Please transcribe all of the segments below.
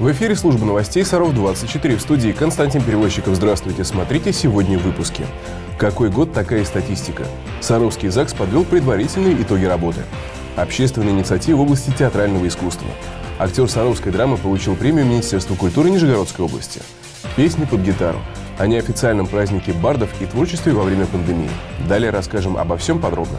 В эфире служба новостей Саров-24. В студии Константин Перевозчиков. Здравствуйте. Смотрите сегодня в выпуске. Какой год, такая статистика. Саровский ЗАГС подвел предварительные итоги работы. Общественная инициатива в области театрального искусства. Актер саровской драмы получил премию Министерства культуры Нижегородской области. Песни под гитару. О неофициальном празднике бардов и творчестве во время пандемии. Далее расскажем обо всем подробно.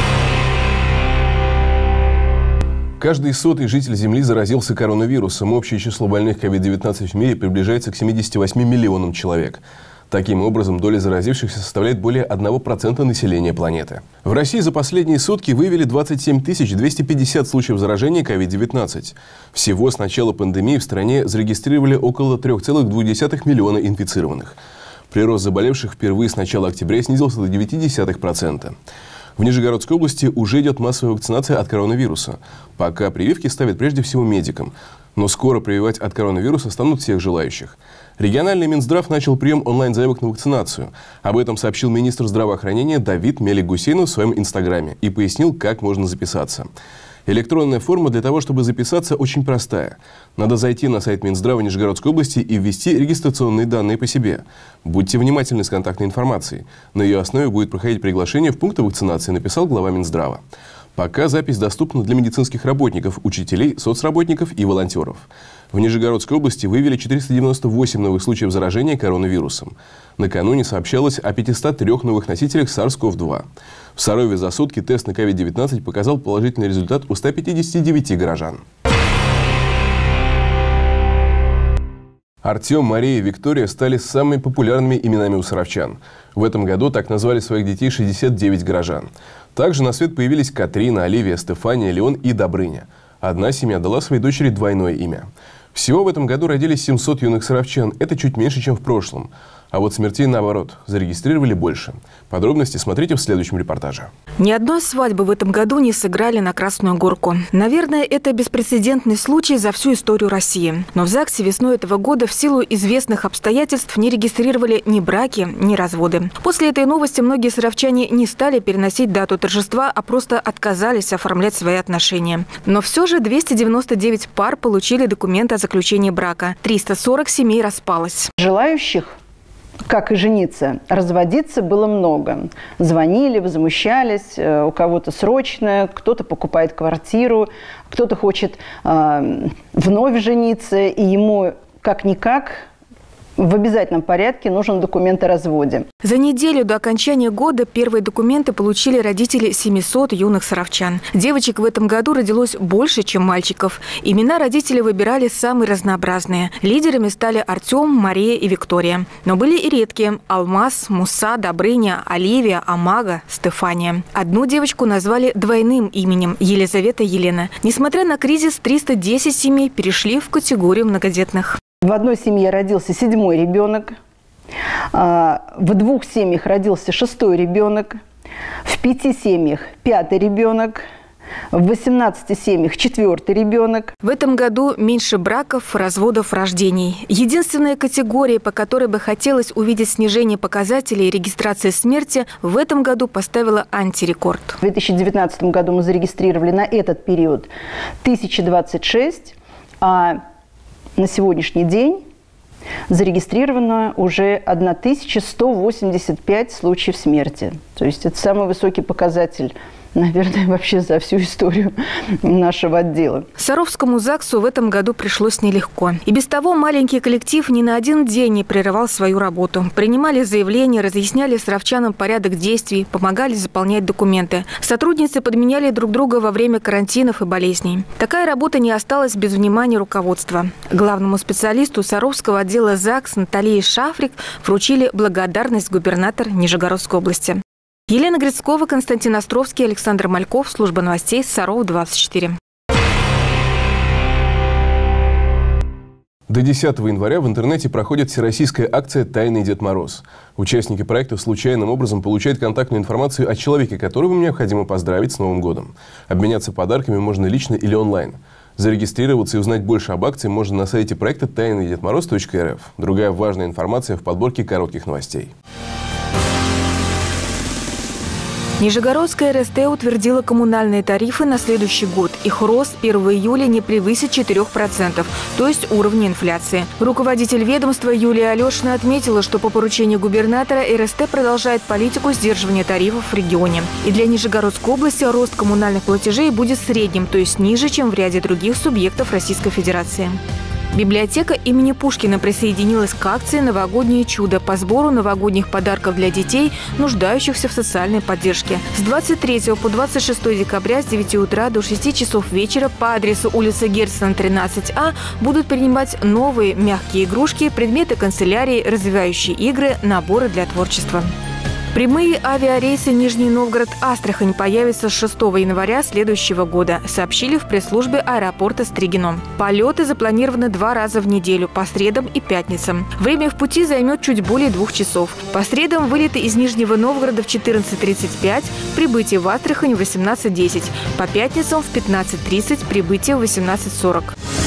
Каждый 100-й житель Земли заразился коронавирусом. Общее число больных COVID-19 в мире приближается к 78 миллионам человек. Таким образом, доля заразившихся составляет более 1% населения планеты. В России за последние сутки выявили 27 250 случаев заражения COVID-19. Всего с начала пандемии в стране зарегистрировали около 3,2 миллиона инфицированных. Прирост заболевших впервые с начала октября снизился до 0,9%. В Нижегородской области уже идет массовая вакцинация от коронавируса. Пока прививки ставят прежде всего медикам. Но скоро прививать от коронавируса станут всех желающих. Региональный Минздрав начал прием онлайн-заявок на вакцинацию. Об этом сообщил министр здравоохранения Давид Мелик-Гусейнов в своем инстаграме и пояснил, как можно записаться. Электронная форма для того, чтобы записаться, очень простая. Надо зайти на сайт Минздрава Нижегородской области и ввести регистрационные данные по себе. Будьте внимательны с контактной информацией. На ее основе будет проходить приглашение в пункты вакцинации, написал глава Минздрава. Пока запись доступна для медицинских работников, учителей, соцработников и волонтеров. В Нижегородской области выявили 498 новых случаев заражения коронавирусом. Накануне сообщалось о 503 новых носителях SARS-CoV-2. В Сарове за сутки тест на COVID-19 показал положительный результат у 159 горожан. Артем, Мария и Виктория стали самыми популярными именами у саровчан. В этом году так назвали своих детей 69 горожан. Также на свет появились Катрина, Оливия, Стефания, Леон и Добрыня. Одна семья дала своей дочери двойное имя. Всего в этом году родились 700 юных саровчан. Это чуть меньше, чем в прошлом. А вот смертей, наоборот, зарегистрировали больше. Подробности смотрите в следующем репортаже. Ни одной свадьбы в этом году не сыграли на Красную Горку. Наверное, это беспрецедентный случай за всю историю России. Но в ЗАГСе весной этого года в силу известных обстоятельств не регистрировали ни браки, ни разводы. После этой новости многие саровчане не стали переносить дату торжества, а просто отказались оформлять свои отношения. Но все же 299 пар получили документы о заключении брака. 340 семей распалось. Желающих, как и жениться, разводиться было много. Звонили, возмущались, у кого-то срочно, кто-то покупает квартиру, кто-то хочет вновь жениться, и ему как-никак в обязательном порядке нужен документ о разводе. За неделю до окончания года первые документы получили родители 700 юных саровчан. Девочек в этом году родилось больше, чем мальчиков. Имена родители выбирали самые разнообразные. Лидерами стали Артем, Мария и Виктория. Но были и редкие – Алмаз, Муса, Добрыня, Оливия, Амага, Стефания. Одну девочку назвали двойным именем – Елизавета Елена. Несмотря на кризис, 310 семей перешли в категорию многодетных. В одной семье родился 7-й ребенок, в 2 семьях родился 6-й ребенок, в 5 семьях 5-й ребенок, в 18 семьях 4-й ребенок. В этом году меньше браков, разводов, рождений. Единственная категория, по которой бы хотелось увидеть снижение показателей регистрации смерти, в этом году поставила антирекорд. В 2019 году мы зарегистрировали на этот период 1026, а на сегодняшний день зарегистрировано уже 1185 случаев смерти. То есть это самый высокий показатель, наверное, вообще за всю историю нашего отдела. Саровскому ЗАГСу в этом году пришлось нелегко. И без того маленький коллектив ни на один день не прерывал свою работу. Принимали заявления, разъясняли саровчанам порядок действий, помогали заполнять документы. Сотрудницы подменяли друг друга во время карантинов и болезней. Такая работа не осталась без внимания руководства. Главному специалисту Саровского отдела ЗАГС Наталье Шафрик вручили благодарность губернатора Нижегородской области. Елена Грицкова, Константин Островский, Александр Мальков. Служба новостей Саров-24. До 10 января в интернете проходит всероссийская акция «Тайный Дед Мороз». Участники проекта случайным образом получают контактную информацию о человеке, которого им необходимо поздравить с Новым годом. Обменяться подарками можно лично или онлайн. Зарегистрироваться и узнать больше об акции можно на сайте проекта тайныйдедмороз.рф. Другая важная информация в подборке коротких новостей. Нижегородская РСТ утвердила коммунальные тарифы на следующий год. Их рост с 1 июля не превысит 4%, то есть уровня инфляции. Руководитель ведомства Юлия Алешина отметила, что по поручению губернатора РСТ продолжает политику сдерживания тарифов в регионе. И для Нижегородской области рост коммунальных платежей будет средним, то есть ниже, чем в ряде других субъектов Российской Федерации. Библиотека имени Пушкина присоединилась к акции «Новогоднее чудо» по сбору новогодних подарков для детей, нуждающихся в социальной поддержке. С 23 по 26 декабря с 9 утра до 6 часов вечера по адресу улица Герцена, 13А будут принимать новые мягкие игрушки, предметы канцелярии, развивающие игры, наборы для творчества. Прямые авиарейсы Нижний Новгород-Астрахань появятся с 6 января следующего года, сообщили в пресс-службе аэропорта Стригино. Полеты запланированы 2 раза в неделю, по средам и пятницам. Время в пути займет чуть более 2 часов. По средам вылеты из Нижнего Новгорода в 14:35, прибытие в Астрахань в 18:10. По пятницам в 15:30, прибытие в 18:40.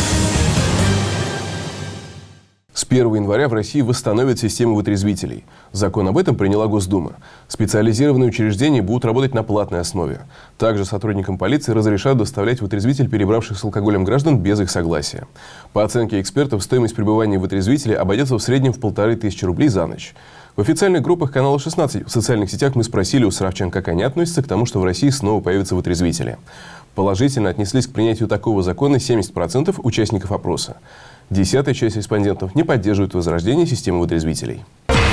С 1 января в России восстановят систему вытрезвителей. Закон об этом приняла Госдума. Специализированные учреждения будут работать на платной основе. Также сотрудникам полиции разрешат доставлять вытрезвитель перебравших с алкоголем граждан без их согласия. По оценке экспертов, стоимость пребывания в вытрезвителе обойдется в среднем в 1500 рублей за ночь. В официальных группах канала 16 в социальных сетях мы спросили у саровчан, как они относятся к тому, что в России снова появятся вытрезвители. Положительно отнеслись к принятию такого закона 70% участников опроса. 10-я часть респондентов не поддерживает возрождение системы вытрезвителей.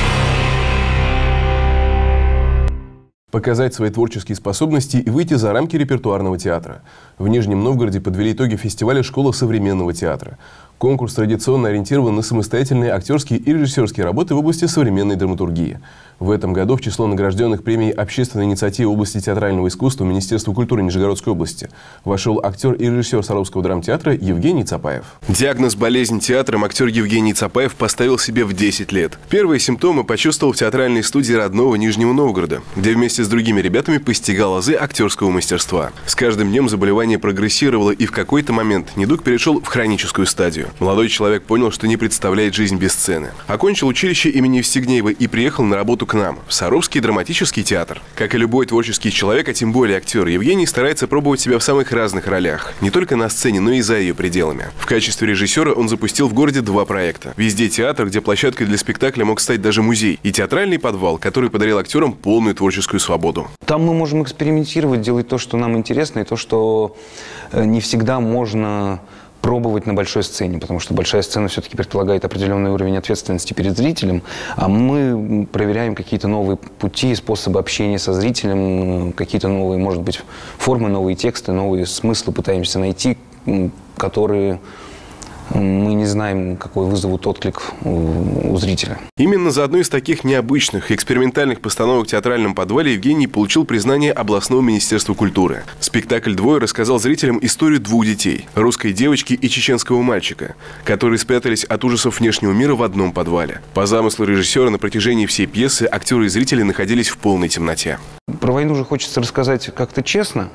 Показать свои творческие способности и выйти за рамки репертуарного театра. В Нижнем Новгороде подвели итоги фестиваля «Школа современного театра». Конкурс традиционно ориентирован на самостоятельные актерские и режиссерские работы в области современной драматургии. В этом году в число награжденных премией общественной инициативы в области театрального искусства Министерства культуры Нижегородской области вошел актер и режиссер Саровского драмтеатра Евгений Цапаев. Диагноз «болезнь театром» актер Евгений Цапаев поставил себе в 10 лет. Первые симптомы почувствовал в театральной студии родного Нижнего Новгорода, где вместе с другими ребятами постигал азы актерского мастерства. С каждым днем заболевание прогрессировало, и в какой-то момент недуг перешел в хроническую стадию. Молодой человек понял, что не представляет жизнь без сцены. Окончил училище имени Евстигнеева и приехал на работу к нам, в Саровский драматический театр. Как и любой творческий человек, а тем более актер, Евгений старается пробовать себя в самых разных ролях. Не только на сцене, но и за ее пределами. В качестве режиссера он запустил в городе 2 проекта. Везде театр, где площадкой для спектакля мог стать даже музей. И театральный подвал, который подарил актерам полную творческую свободу. Там мы можем экспериментировать, делать то, что нам интересно, и то, что не всегда можно пробовать на большой сцене, потому что большая сцена все-таки предполагает определенный уровень ответственности перед зрителем, а мы проверяем какие-то новые пути, способы общения со зрителем, какие-то новые, может быть, формы, новые тексты, новые смыслы пытаемся найти, которые мы не знаем, какой вызовут отклик у зрителя. Именно за одну из таких необычных экспериментальных постановок в театральном подвале Евгений получил признание областного министерства культуры. Спектакль «Двое» рассказал зрителям историю 2 детей – русской девочки и чеченского мальчика, которые спрятались от ужасов внешнего мира в одном подвале. По замыслу режиссера на протяжении всей пьесы актеры и зрители находились в полной темноте. Про войну же хочется рассказать как-то честно,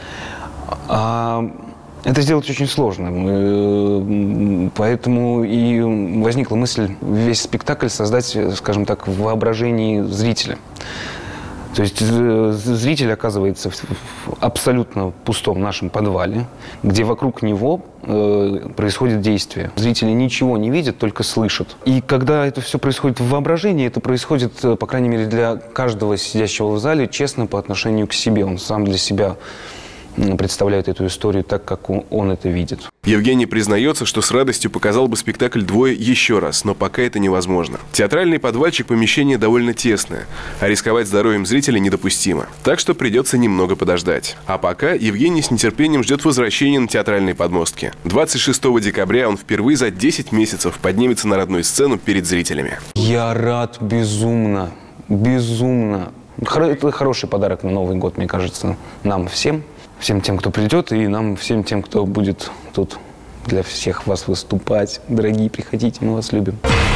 это сделать очень сложно, поэтому и возникла мысль весь спектакль создать, скажем так, в воображении зрителя. То есть зритель оказывается в абсолютно пустом нашем подвале, где вокруг него происходит действие. Зрители ничего не видят, только слышат. И когда это все происходит в воображении, это происходит, по крайней мере, для каждого сидящего в зале честно по отношению к себе. Он сам для себя представляет эту историю так, как он это видит. Евгений признается, что с радостью показал бы спектакль «Двое» еще раз, но пока это невозможно. Театральный подвальчик – помещение довольно тесное, а рисковать здоровьем зрителя недопустимо. Так что придется немного подождать. А пока Евгений с нетерпением ждет возвращения на театральные подмостки. 26 декабря он впервые за 10 месяцев поднимется на родную сцену перед зрителями. Я рад безумно, безумно. Это хороший подарок на Новый год, мне кажется, нам всем. Всем тем, кто придет, и нам всем тем, кто будет тут для всех вас выступать. Дорогие, приходите, мы вас любим.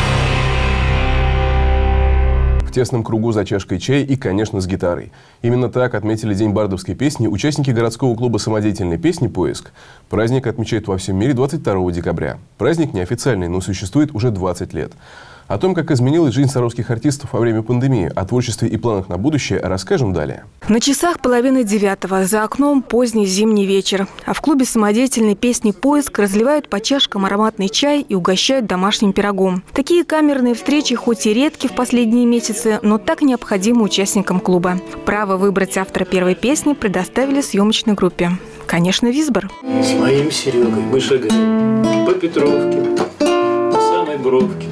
В тесном кругу за чашкой чая и, конечно, с гитарой. Именно так отметили День бардовской песни участники городского клуба самодеятельной песни «Поиск». Праздник отмечают во всем мире 22 декабря. Праздник неофициальный, но существует уже 20 лет. О том, как изменилась жизнь саровских артистов во время пандемии, о творчестве и планах на будущее расскажем далее. На часах 8:30, за окном поздний зимний вечер. А в клубе самодеятельной песни «Поиск» разливают по чашкам ароматный чай и угощают домашним пирогом. Такие камерные встречи хоть и редки в последние месяцы, но так необходимы участникам клуба. Право выбрать автора первой песни предоставили съемочной группе. Конечно, Визбор. С моим Серегой мы шагаем по Петровке, по самой бровке,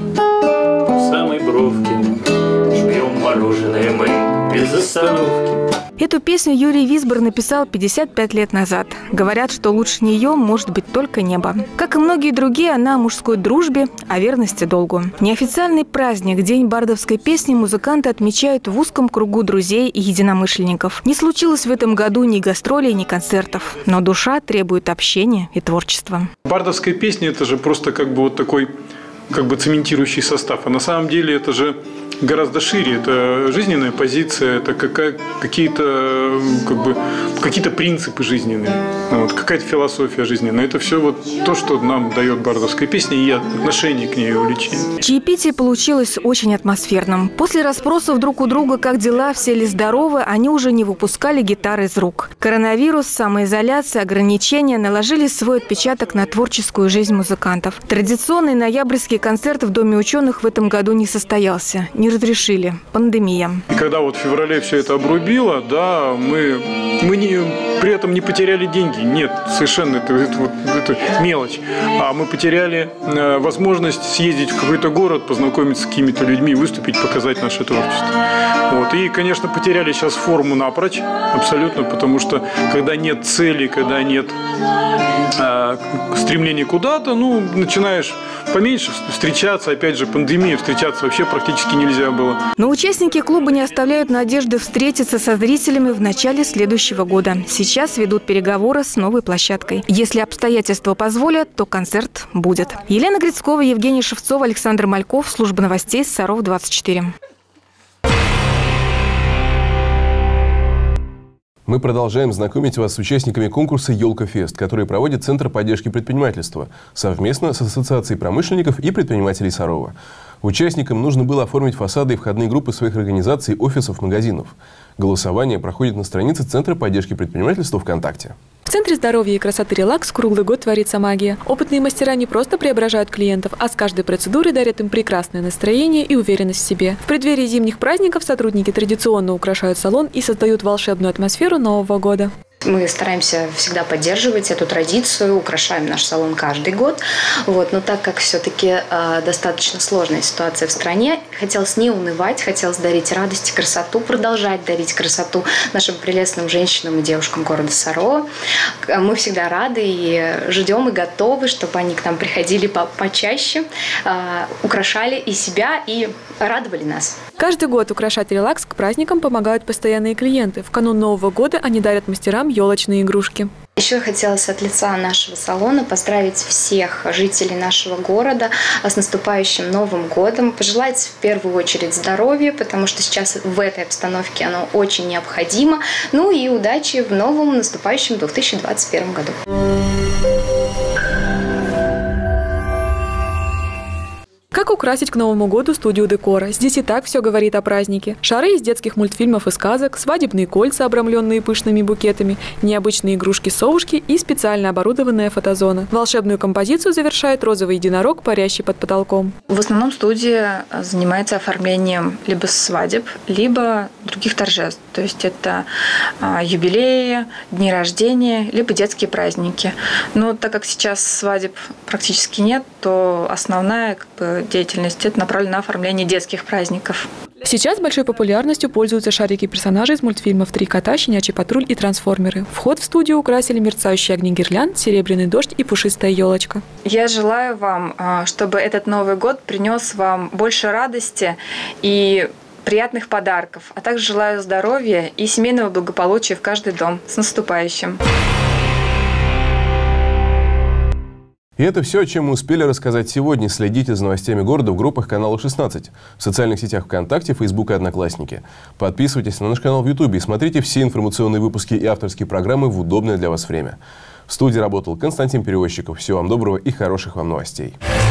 жуем мороженое мы без остановки. Эту песню Юрий Визбор написал 55 лет назад. Говорят, что лучше нее может быть только небо. Как и многие другие, она о мужской дружбе, о верности долгу. Неофициальный праздник, День бардовской песни, музыканты отмечают в узком кругу друзей и единомышленников. Не случилось в этом году ни гастролей, ни концертов. Но душа требует общения и творчества. Бардовская песня – это же просто вот такой цементирующий состав. А на самом деле это же гораздо шире. Это жизненная позиция, это какие-то принципы жизненные, какая-то философия жизненная. Это все то, что нам дает бардовская песня и отношение к ней, и увлечение. Чаепитие получилось очень атмосферным. После расспросов друг у друга, как дела, все ли здоровы, они уже не выпускали гитары из рук. Коронавирус, самоизоляция, ограничения наложили свой отпечаток на творческую жизнь музыкантов. Традиционный ноябрьский концерт в Доме ученых в этом году не состоялся. Не разрешили. Пандемия. И когда в феврале все это обрубило, да, мы при этом не потеряли деньги. Нет, совершенно это мелочь. А мы потеряли возможность съездить в какой-то город, познакомиться с какими-то людьми, выступить, показать наше творчество. И, конечно, потеряли сейчас форму напрочь, абсолютно, потому что когда нет цели, когда нет стремления куда-то, начинаешь поменьше встречаться. Опять же, пандемия, встречаться вообще практически нельзя было. Но участники клуба не оставляют надежды встретиться со зрителями в начале следующего года. Сейчас ведут переговоры с новой площадкой. Если обстоятельства позволят, то концерт будет. Елена Грицкова, Евгений Шевцов, Александр Мальков. Служба новостей Саров-24. Мы продолжаем знакомить вас с участниками конкурса «Елка-фест», который проводит Центр поддержки предпринимательства совместно с Ассоциацией промышленников и предпринимателей Сарова. Участникам нужно было оформить фасады и входные группы своих организаций, офисов, магазинов. Голосование проходит на странице Центра поддержки предпринимательства ВКонтакте. В Центре здоровья и красоты «Релакс» круглый год творится магия. Опытные мастера не просто преображают клиентов, а с каждой процедурой дарят им прекрасное настроение и уверенность в себе. В преддверии зимних праздников сотрудники традиционно украшают салон и создают волшебную атмосферу Нового года. Мы стараемся всегда поддерживать эту традицию, украшаем наш салон каждый год. Но так как все-таки достаточно сложная ситуация в стране, хотелось не унывать, хотелось дарить радость и красоту, продолжать дарить красоту нашим прелестным женщинам и девушкам города Сарова. Мы всегда рады и ждем, и готовы, чтобы они к нам приходили почаще, украшали и себя, и радовали нас. Каждый год украшать «Релакс» к праздникам помогают постоянные клиенты. В канун Нового года они дарят мастерам елочные игрушки. Еще хотелось от лица нашего салона поздравить всех жителей нашего города с наступающим Новым годом. Пожелать в первую очередь здоровья, потому что сейчас в этой обстановке оно очень необходимо. И удачи в новом наступающем 2021 году. Как украсить к Новому году студию декора? Здесь и так все говорит о празднике. Шары из детских мультфильмов и сказок, свадебные кольца, обрамленные пышными букетами, необычные игрушки-совушки и специально оборудованная фотозона. Волшебную композицию завершает розовый единорог, парящий под потолком. В основном студия занимается оформлением либо свадеб, либо других торжеств. То есть это юбилеи, дни рождения, либо детские праздники. Но так как сейчас свадеб практически нет, то основная деятельность это направлена на оформление детских праздников. Сейчас большой популярностью пользуются шарики персонажей из мультфильмов «Три кота», «Щенячий патруль» и «Трансформеры». Вход в студию украсили мерцающие огни гирлянд, серебряный дождь и пушистая елочка. Я желаю вам, чтобы этот Новый год принес вам больше радости и приятных подарков, а также желаю здоровья и семейного благополучия в каждый дом. С наступающим! И это все, о чем мы успели рассказать сегодня. Следите за новостями города в группах канала 16, в социальных сетях ВКонтакте, Фейсбук и Одноклассники. Подписывайтесь на наш канал в Ютубе и смотрите все информационные выпуски и авторские программы в удобное для вас время. В студии работал Константин Перевозчиков. Всего вам доброго и хороших вам новостей.